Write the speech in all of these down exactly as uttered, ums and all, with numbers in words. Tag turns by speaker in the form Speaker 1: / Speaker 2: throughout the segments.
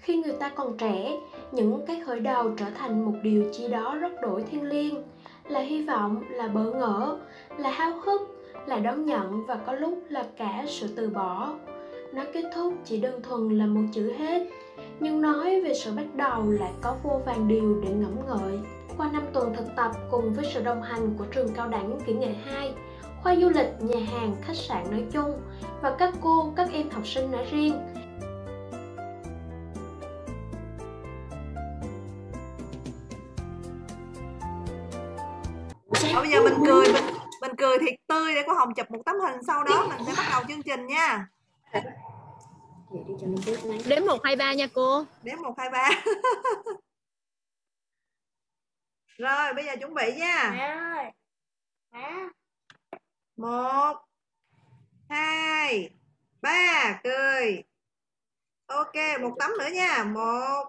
Speaker 1: Khi người ta còn trẻ, những cái khởi đầu trở thành một điều chi đó rất đổi thiêng liêng, là hy vọng, là bỡ ngỡ, là háo hức, là đón nhận và có lúc là cả sự từ bỏ. Nó kết thúc chỉ đơn thuần là một chữ hết, nhưng nói về sự bắt đầu lại có vô vàn điều để ngẫm ngợi. Qua năm tuần thực tập cùng với sự đồng hành của trường cao đẳng kỹ nghệ hai, khoa du lịch, nhà hàng, khách sạn nói chung và các cô, các em học sinh nói riêng,
Speaker 2: Và bây giờ mình cười mình, mình cười thiệt tươi để cô Hồng chụp một tấm hình, sau đó mình sẽ bắt đầu chương trình nha.
Speaker 3: Đếm một hai ba nha cô.
Speaker 2: Đếm một hai ba. Rồi bây giờ chuẩn bị nha. Một hai ba, cười. Ok, một tấm nữa nha. Một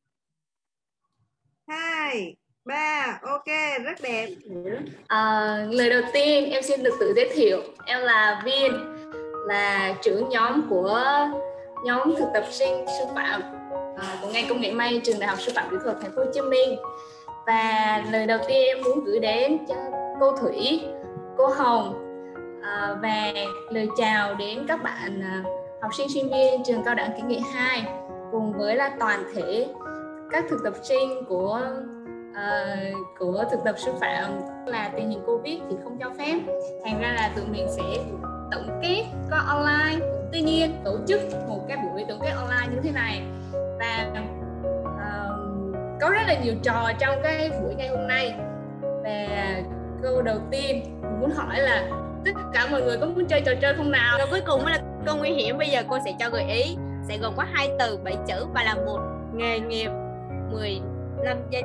Speaker 2: hai ba, ok, rất đẹp.
Speaker 4: À, lời đầu tiên em xin được tự giới thiệu, em là Viên, là trưởng nhóm của nhóm thực tập sinh sư phạm à, của ngành công nghệ may trường Đại học Sư phạm Kỹ thuật Thành phố Hồ Chí Minh. Và lời đầu tiên em muốn gửi đến cho cô Thủy, cô Hồng à, và lời chào đến các bạn à, học sinh sinh viên trường cao đẳng kỹ nghệ hai cùng với là toàn thể các thực tập sinh của uh, của thực tập sư phạm. Là tình hình Covid thì không cho phép, thành ra là tụi mình sẽ tổng kết có online. Tuy nhiên tổ chức một cái buổi tổng kết online như thế này và uh, có rất là nhiều trò trong cái buổi ngày hôm nay. Và câu đầu tiên mình muốn hỏi là tất cả mọi người có muốn chơi trò chơi không nào?
Speaker 3: Và cuối cùng mới là câu nguy hiểm. Bây giờ cô sẽ cho gợi ý, sẽ gồm có hai từ bảy chữ và là một nghề nghiệp mười lăm giây.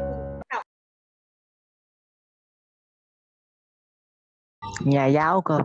Speaker 5: Nhà giáo cơ.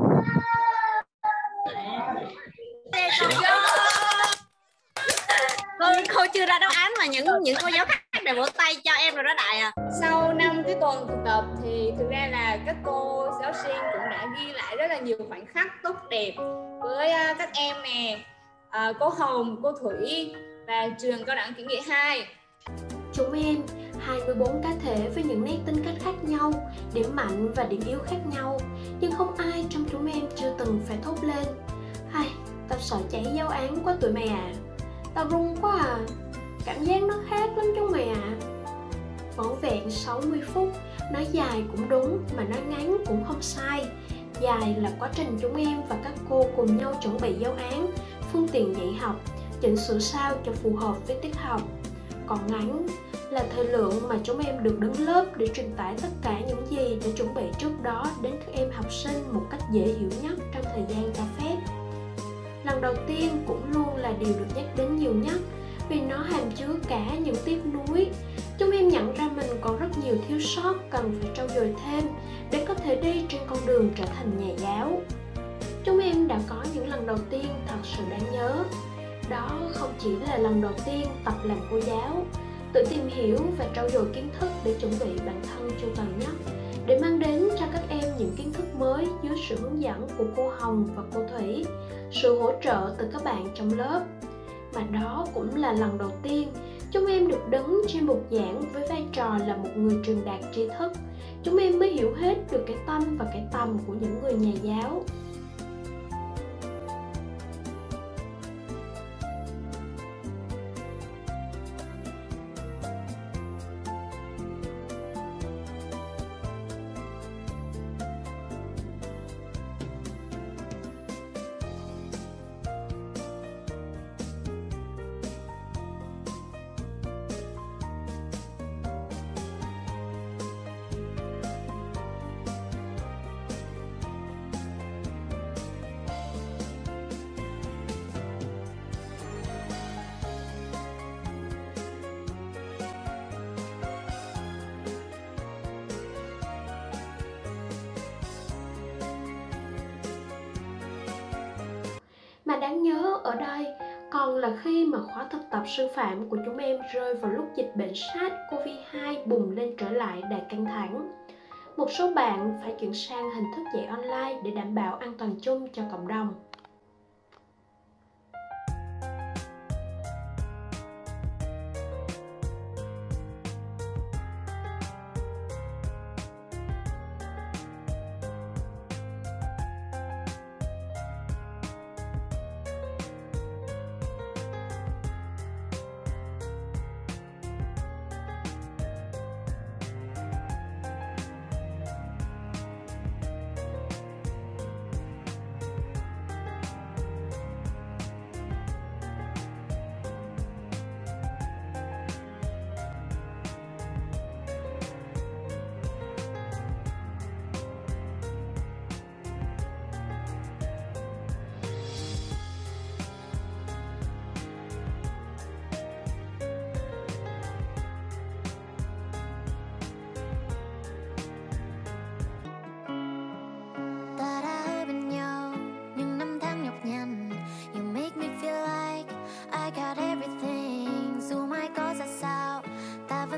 Speaker 3: Cô, cô chưa ra đáp án mà những những cô giáo khác đều vỗ tay cho em rồi đó Đại à.
Speaker 4: Sau năm cái tuần thực tập thì thực ra là các cô giáo sinh cũng đã ghi lại rất là nhiều khoảnh khắc tốt đẹp với các em nè, à, cô Hồng, cô Thủy và trường cao đẳng kỹ nghệ hai.
Speaker 1: Chúng em hai mươi bốn cá thể với những nét tính cách khác nhau, điểm mạnh và điểm yếu khác nhau, nhưng không ai trong chúng em chưa từng phải thốt lên: "Hay, tao sợ cháy giáo án quá tụi mày à, tao run quá à, cảm giác nó khác lắm chúng mày à." Vỏn vẹn sáu mươi phút, nói dài cũng đúng mà nói ngắn cũng không sai. Dài là quá trình chúng em và các cô cùng nhau chuẩn bị giáo án, phương tiện dạy học, chỉnh sửa sao cho phù hợp với tiết học. Còn ngắn là thời lượng mà chúng em được đứng lớp để truyền tải tất cả những gì đã chuẩn bị trước đó đến các em học sinh một cách dễ hiểu nhất trong thời gian cho phép. Lần đầu tiên cũng luôn là điều được nhắc đến nhiều nhất vì nó hàm chứa cả những tiếc nuối. Chúng em nhận ra mình còn rất nhiều thiếu sót cần phải trau dồi thêm để có thể đi trên con đường trở thành nhà giáo. Chúng em đã có những lần đầu tiên thật sự đáng nhớ. Đó không chỉ là lần đầu tiên tập làm cô giáo, tự tìm hiểu và trau dồi kiến thức để chuẩn bị bản thân chu toàn nhất, để mang đến cho các em những kiến thức mới dưới sự hướng dẫn của cô Hồng và cô Thủy, sự hỗ trợ từ các bạn trong lớp. Mà đó cũng là lần đầu tiên chúng em được đứng trên bục giảng với vai trò là một người truyền đạt tri thức. Chúng em mới hiểu hết được cái tâm và cái tầm của những người nhà giáo. Mà đáng nhớ ở đây còn là khi mà khóa thực tập sư phạm của chúng em rơi vào lúc dịch bệnh SARS-cô vê hai bùng lên trở lại đầy căng thẳng. Một số bạn phải chuyển sang hình thức dạy online để đảm bảo an toàn chung cho cộng đồng.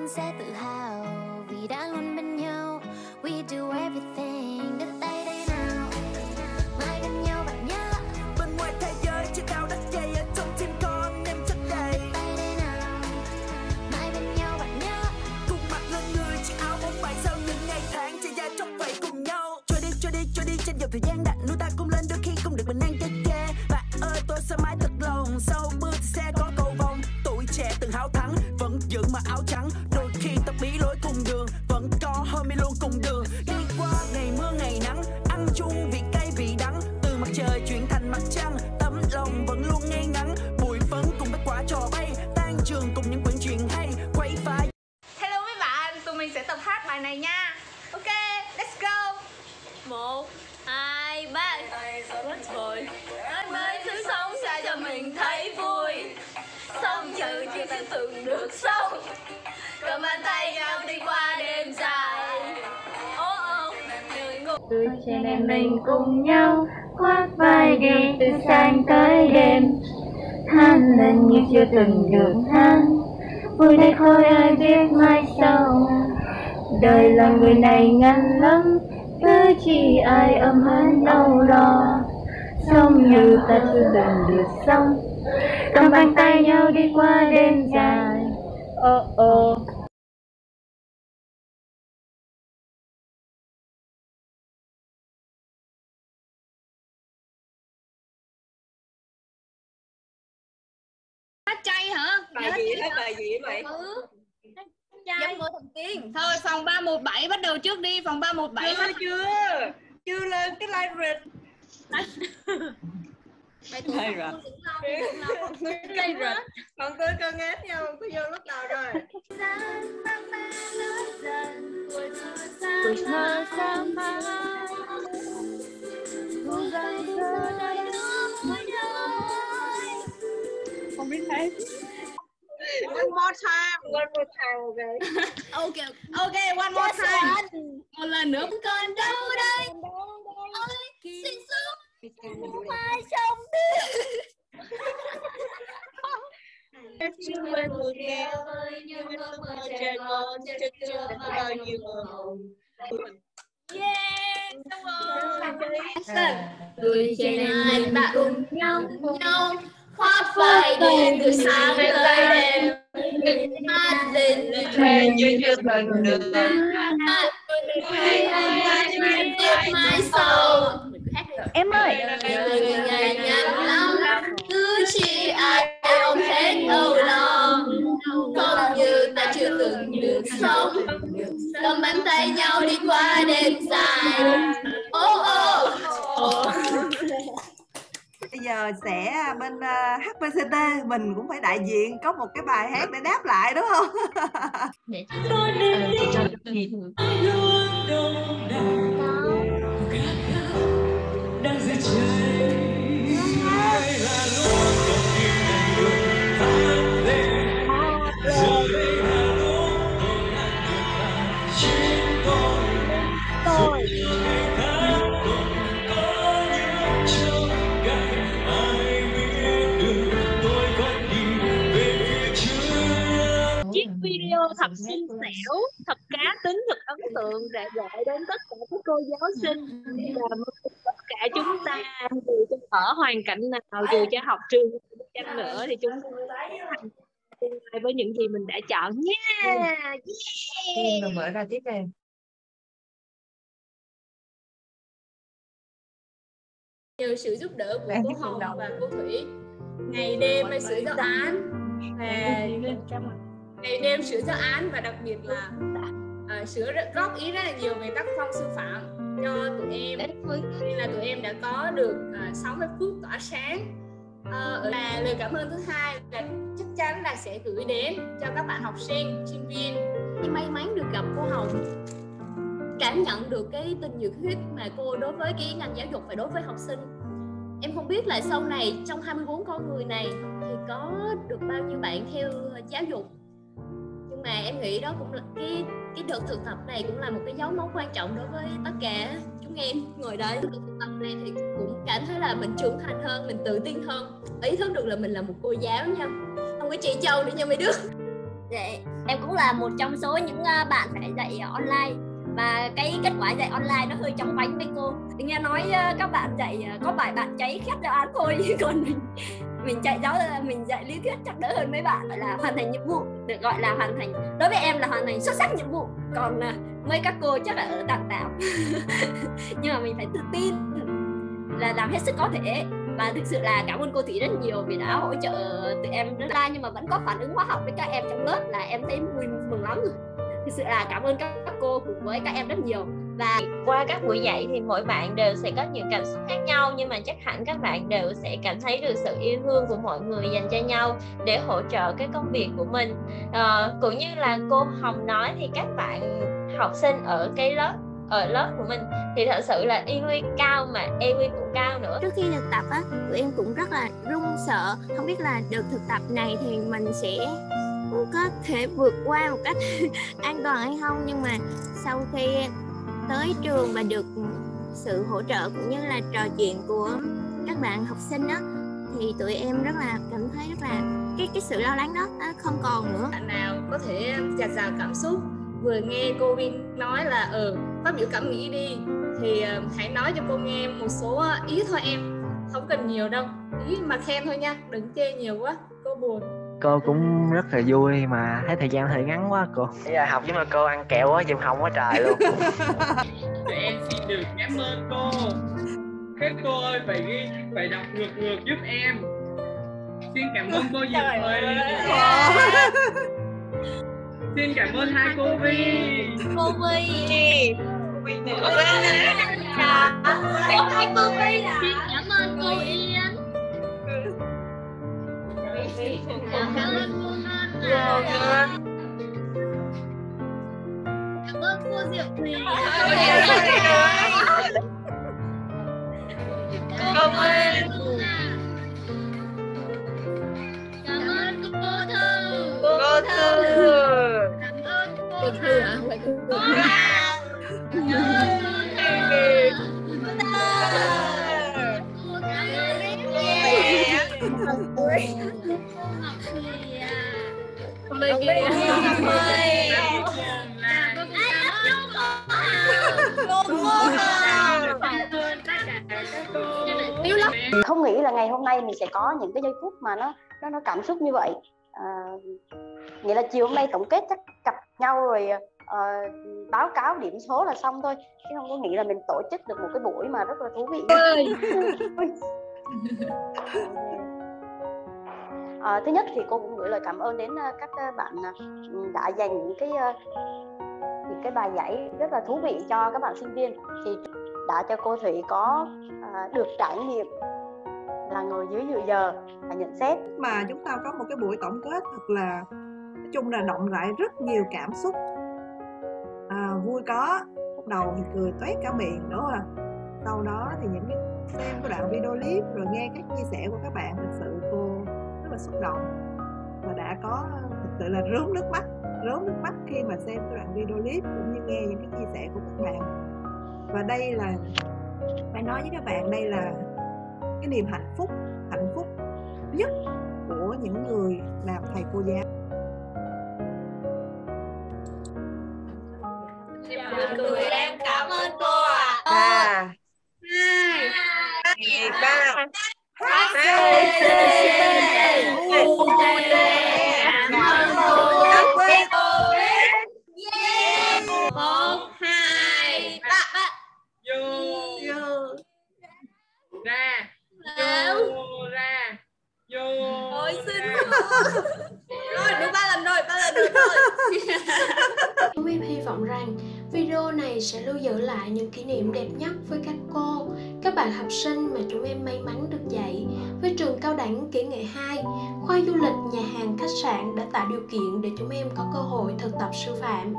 Speaker 6: luôn sẽ tự hào vì đã luôn bên nhau. We do everything, đưa tay đây nào, mãi gần nhau bạn nhớ.
Speaker 7: Bên ngoài thế giới trên đảo đất dày, ở trong tim con em chất đầy.
Speaker 6: Đưa tay đây nào, mãi bên nhau bạn nhớ.
Speaker 7: Cùng mặt lên người chiếc áo bóng bay sau những ngày tháng chạy dài trong vậy cùng nhau. Trôi đi trôi đi trôi đi trên dòng thời gian đã nuôi ta cùng lên đôi khi không được bình an chết chê. Bạn ơi tôi sẽ mãi thật lòng, sau mưa thì sẽ có cầu vồng. Tuổi trẻ từng háo thắng vẫn giữ mà áo trắng, đôi khi ta bí lối cùng đường vẫn có homie luôn cùng đường. Đi qua ngày mưa ngày nắng, ăn chung vị cay vị đắng, từ mặt trời chuyển thành mặt trăng, tấm lòng vẫn luôn ngay ngắn. Bụi phấn cùng với quả trò bay, tan trường cùng những quyển chuyện hay, quay phá.
Speaker 3: Hello mấy bạn, tụi mình sẽ tập hát bài này nha. Ok, let's go. Một, hai, ba. Thôi, mới thứ sống sao cho mình thấy vui. Sống chữ chưa ta từng được sống, cầm bàn tay nhau đi qua đêm dài. Ô ô, người ngủ.
Speaker 8: Tuổi trẻ em mình cùng nhau khoác vai đi từ sáng tới đêm, than lên như chưa từng được than, vui đây thôi ai biết mai sau. Đời là người này ngăn lắm, cứ chỉ ai ấm hơn âu lo, sống như ta chưa từng được sống, cầm bàn tay nhau đi qua đêm dài. Ô ô.
Speaker 3: Hát chay hả?
Speaker 2: Bài gì hết bài gì vậy?
Speaker 3: Ừ. Dâm ngôi thần tiên. Thôi phòng ba một bảy bắt đầu trước đi, phòng ba một bảy.
Speaker 2: Chưa chưa. Chưa lên cái live read.
Speaker 3: Đây rồi.
Speaker 2: Đây rồi. Còn tôi con ngát nhau, tôi vô lúc nào rồi?
Speaker 8: Tuổi thơ xa mãi,
Speaker 3: Không biết thế.
Speaker 2: One more time, one more time, okay.
Speaker 3: Ok, ok, one more time. Một lần nữa.
Speaker 6: Còn đâu đây, ôi xin xuống mai sông đi.
Speaker 2: Chưa quên một nghèo ơi, nhưng ước mơ trẻ con chắc chưa có bao nhiêu mơ hồng.
Speaker 3: Yeah, xong rồi.
Speaker 8: tuổi trẻ em ta cùng nhau
Speaker 6: Nhau khoác vai đi từ sáng tới đêm, hát lên
Speaker 2: Thề như chưa từng được.
Speaker 6: hay ai biết mai sau.
Speaker 8: em ơi.
Speaker 6: Đời người ngày nhạt lắm, cứ chỉ ai ôm hết âu lo, không như ta chưa từng được sống, cầm bàn tay nhau đi qua đêm dài. Ô ô.
Speaker 2: Bây giờ sẽ bên uh, hát pê xê tê mình cũng phải đại diện có một cái bài hát để đáp lại đúng không?
Speaker 9: Chiếc video thật xinh xẻo, thật cá tính, thật ấn tượng đã gợi đến tất cả các cô giáo sinh và tất cả chúng ta, dù cho ở hoàn cảnh nào, dù cho học trường chăng nữa thì chúng ta thành tương lai với những gì mình đã chọn nha. Yeah.
Speaker 10: Mình mở ra tiếp này.
Speaker 4: Nhờ sự giúp đỡ của cô Hồng và cô Thủy, ngày đêm hay sửa giáo án và ngày đêm sửa giáo án và đặc biệt là uh, sửa góp ý rất là nhiều về tác phong sư phạm cho tụi em, nên là tụi em đã có được uh, sáu mươi phút tỏa sáng. Uh, và lời cảm ơn thứ hai là chắc chắn là sẽ gửi đến cho các bạn học sinh, sinh viên.
Speaker 1: Em may mắn được gặp cô Hồng, cảm nhận được cái tình nhiệt huyết mà cô đối với cái ngành giáo dục và đối với học sinh. Em không biết là sau này trong hai mươi bốn con người này thì có được bao nhiêu bạn theo giáo dục, nhưng mà em nghĩ đó cũng là cái cái đợt thực tập này cũng là một cái dấu mốc quan trọng đối với tất cả chúng em ngồi đây. Đợt thực tập này thì cũng cảm thấy là mình trưởng thành hơn, mình tự tin hơn, ý thức được là mình là một cô giáo nha, không có chị Châu nữa nha mấy đứa.
Speaker 6: Dạ em cũng là một trong số những bạn phải dạy online. Và cái kết quả dạy online nó hơi chóng vánh với cô. Nghe nói các bạn dạy có vài bạn cháy khét giáo án thôi, còn mình mình chạy giáo mình dạy lý thuyết chắc đỡ hơn mấy bạn. Gọi là hoàn thành nhiệm vụ, được gọi là hoàn thành, đối với em là hoàn thành xuất sắc nhiệm vụ, còn mấy các cô chắc là ở tạm tạm. Nhưng mà mình phải tự tin là làm hết sức có thể. Và thực sự là cảm ơn cô Thủy rất nhiều vì đã hỗ trợ tụi em rất là, nhưng mà vẫn có phản ứng hóa học với các em trong lớp là em thấy vui mừng lắm rồi. Thực sự là cảm ơn các, các cô cùng với các em rất nhiều. Và
Speaker 9: qua các buổi dạy thì mỗi bạn đều sẽ có những cảm xúc khác nhau, nhưng mà chắc hẳn các bạn đều sẽ cảm thấy được sự yêu thương của mọi người dành cho nhau để hỗ trợ cái công việc của mình. À, cũng như là cô Hồng nói thì các bạn học sinh ở cái lớp ở lớp của mình thì thật sự là i kiu cao mà e quy cũng cao nữa.
Speaker 11: Trước khi thực tập á, tụi em cũng rất là run sợ, không biết là đợt thực tập này thì mình sẽ có thể vượt qua một cách an toàn hay không. Nhưng mà sau khi tới trường và được sự hỗ trợ cũng như là trò chuyện của các bạn học sinh á, thì tụi em rất là cảm thấy rất là cái cái sự lo lắng đó nó không còn nữa.
Speaker 4: Bạn nào có thể dạt dào cảm xúc, vừa nghe cô Vin nói là ừ phát biểu cảm nghĩ đi, thì uh, hãy nói cho cô nghe một số ý thôi em, không cần nhiều đâu, ý mà khen thôi nha, đừng chê nhiều quá cô buồn.
Speaker 5: Cô cũng rất là vui mà thấy thời gian hơi ngắn quá cô. Bây giờ học với mà cô ăn kẹo quá chịu không quá trời luôn.
Speaker 12: Tụi em xin được cảm ơn cô. Các cô ơi, phải ghi, phải đọc ngược ngược giúp em. Xin cảm ơn cô Diệu Thùy. Xin cảm ơn hai cô Vi.
Speaker 6: Cô Vi. Cô Vi nữa. Hai cô Vi là. Xin cảm ơn cô Yên. Cảm ơn cô Ngân. Cảm ơn cô Diệu Thùy. Cảm ơn Cảm ơn cô Thư.
Speaker 9: Cô Thư.
Speaker 6: Cảm ơn cô
Speaker 11: Thư hả?
Speaker 6: Cô Hằng. Cảm ơn cô Thư.
Speaker 13: Không nghĩ là ngày hôm nay mình sẽ có những cái giây phút mà nó nó nó cảm xúc như vậy. À, nghĩa là chiều hôm nay tổng kết chắc gặp nhau rồi uh, báo cáo điểm số là xong thôi, chứ không có nghĩ là mình tổ chức được một cái buổi mà rất là thú vị. À, thứ nhất thì cô cũng gửi lời cảm ơn đến các bạn đã dành những cái những cái bài giải rất là thú vị cho các bạn sinh viên, thì đã cho cô Thủy có à, được trải nghiệm là ngồi dưới dự giờ và nhận xét.
Speaker 14: Mà chúng ta có một cái buổi tổng kết thật là, nói chung là động lại rất nhiều cảm xúc, à, vui có, lúc đầu thì cười toét cả miệng đúng không? Sau đó thì những cái xem cái đoạn video clip rồi nghe các chia sẻ của các bạn, thực sự cô rất là xúc động và đã có thực sự là rớm nước mắt, rớm nước mắt khi mà xem cái đoạn video clip cũng như nghe những cái chia sẻ của các bạn. Và đây là, phải nói với các bạn, đây là cái niềm hạnh phúc, hạnh phúc nhất của những người làm thầy cô giáo.
Speaker 6: Tụi em cảm ơn cô ạ.
Speaker 9: À.
Speaker 6: Hai,
Speaker 9: hai, ba.
Speaker 6: Một, hai, ba.
Speaker 12: Vô.
Speaker 14: Vô.
Speaker 12: Ra. Vô. Ra. Vô.
Speaker 3: Ôi xin rồi, được ba lần rồi, ba lần rồi thôi.
Speaker 1: Chúng em hy vọng rằng video này sẽ lưu giữ lại những kỷ niệm đẹp nhất với các cô, các bạn học sinh mà chúng em may mắn được dạy với trường cao đẳng kỹ nghệ hai, khoa du lịch, nhà hàng, khách sạn đã tạo điều kiện để chúng em có cơ hội thực tập sư phạm.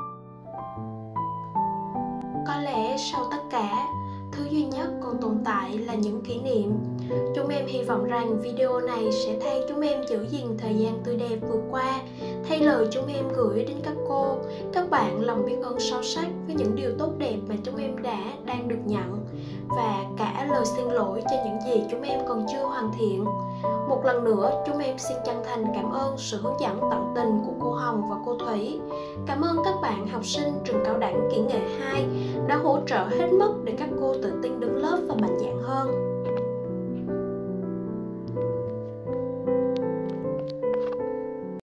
Speaker 1: Có lẽ sau tất cả, thứ duy nhất còn tồn tại là những kỷ niệm. Chúng em hy vọng rằng video này sẽ thay chúng em giữ gìn thời gian tươi đẹp vừa qua, thay lời chúng em gửi đến các cô, các bạn lòng biết ơn sâu sắc với những điều tốt đẹp mà chúng em đã, đang được nhận, và cả lời xin lỗi cho những gì chúng em còn chưa hoàn thiện. Một lần nữa, chúng em xin chân thành cảm ơn sự hướng dẫn tận tình của cô Hồng và cô Thùy. Thủy. Cảm ơn các bạn học sinh trường Cao đẳng Kỹ nghệ hai đã hỗ trợ hết mức để các cô